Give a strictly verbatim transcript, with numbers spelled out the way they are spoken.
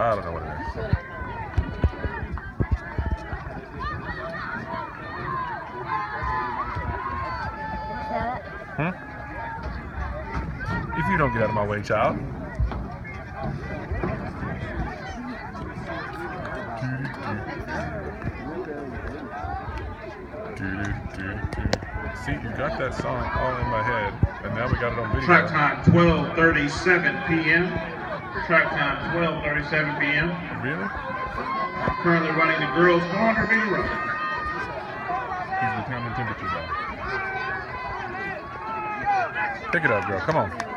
I don't know what it is. Hmm? If you don't get out of my way, child. See, you got that song all in my head, and now we got it on video. Track time twelve thirty-seven p m Track time twelve thirty-seven p m Really? Currently running the girls' four hundred meter run. He's the time and temperature guy. Pick it up, girl. Come on.